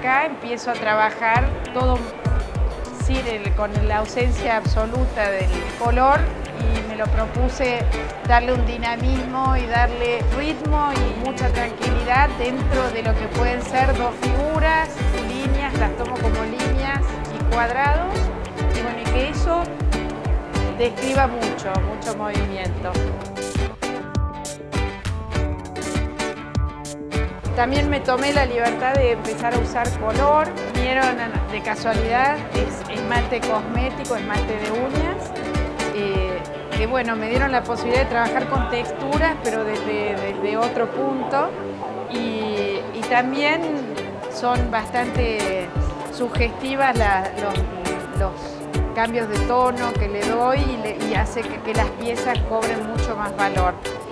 acá empiezo a trabajar todo con la ausencia absoluta del color y me lo propuse darle un dinamismo y darle ritmo y mucha tranquilidad dentro de lo que pueden ser dos figuras, líneas, las tomo como líneas y cuadrados y bueno, y que eso describa mucho movimiento. También me tomé la libertad de empezar a usar color. Vinieron de casualidad, es esmalte cosmético, esmalte de uñas, que bueno, me dieron la posibilidad de trabajar con texturas, pero desde otro punto. Y también son bastante sugestivas los cambios de tono que le doy y hace que las piezas cobren mucho más valor.